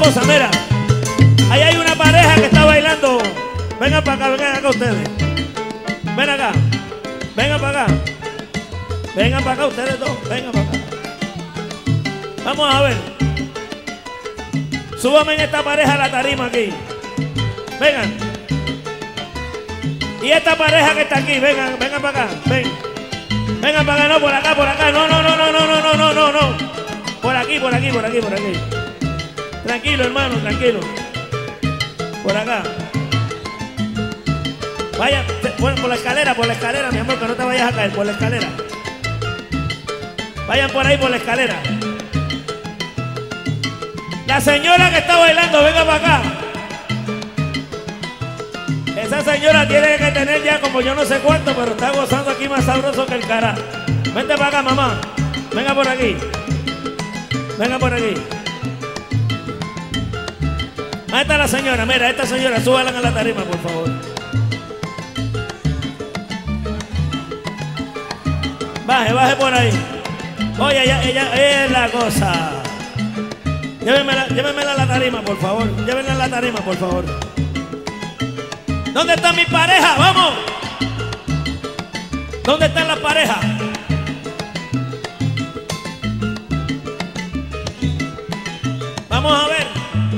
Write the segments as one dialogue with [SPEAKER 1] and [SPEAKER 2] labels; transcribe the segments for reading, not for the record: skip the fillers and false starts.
[SPEAKER 1] cosa, mira. Ahí hay una pareja que está bailando. Vengan para acá ustedes. Ven acá. Vengan para acá. Vengan para acá ustedes dos. Vengan para acá. Vamos a ver. Súbame en esta pareja a la tarima aquí. Vengan. Y esta pareja que está aquí, vengan para acá. Vengan para acá, no, por acá. No. Por aquí. Tranquilo, hermano, tranquilo. Por acá. Vaya, por la escalera, mi amor, que no te vayas a caer, por la escalera. Vayan por ahí, por la escalera. La señora que está bailando, venga para acá. Esa señora tiene que tener ya como yo no sé cuánto, pero está gozando aquí más sabroso que el cara. Vente para acá, mamá. Venga por aquí. Venga por aquí. Ahí está la señora, mira, esta señora, súbala a la tarima, por favor. Baje por ahí. Oye, ella es la cosa. Llévenmela a la tarima, por favor. Llévenla a la tarima, por favor. ¿Dónde está mi pareja? ¡Vamos! ¿Dónde están las parejas? Vamos a ver.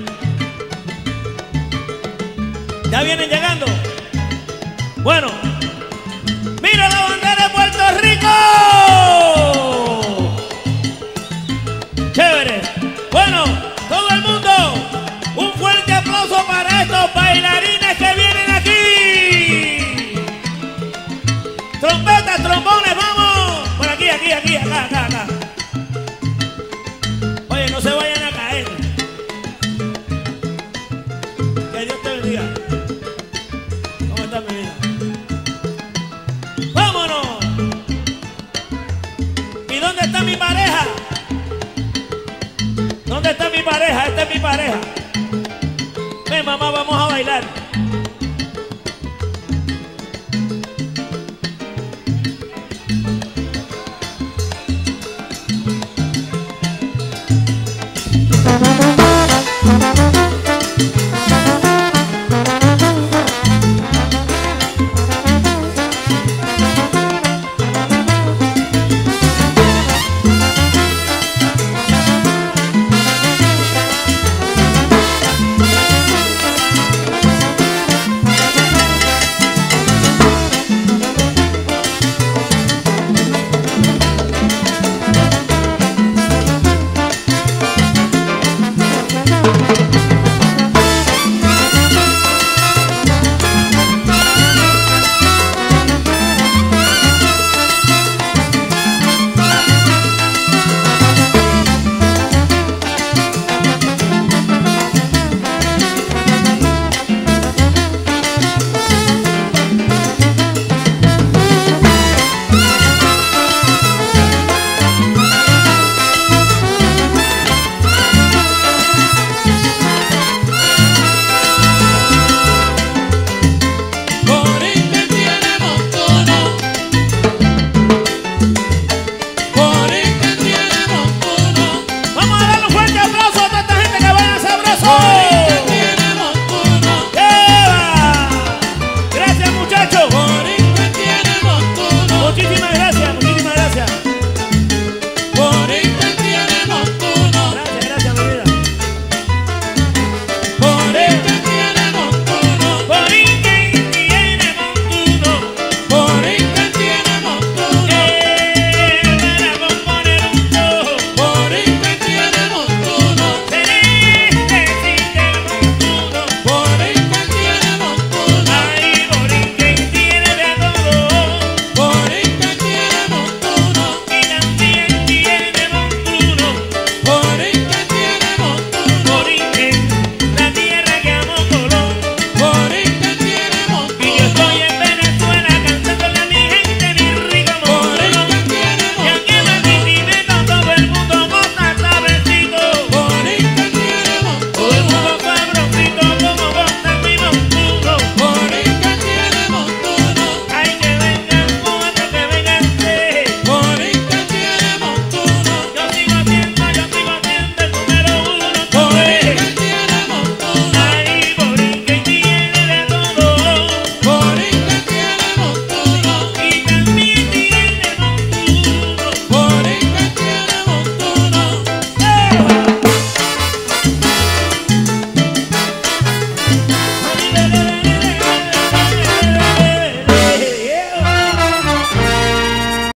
[SPEAKER 1] ¿Ya vienen llegando? Bueno. ¡Mira la bandera de Puerto Rico! ¡Chévere! Bueno, todo el mundo, un fuerte aplauso para estos bailarines que vienen aquí. Trompetas, trombones, vamos. Por aquí, acá. Oye, no se vayan a caer. Que Dios te bendiga. ¿Cómo estás, mi vida? ¡Vámonos! ¿Y dónde está mi pareja? ¿Dónde está mi pareja? Esta es mi pareja. Ven, mamá, vamos a bailar.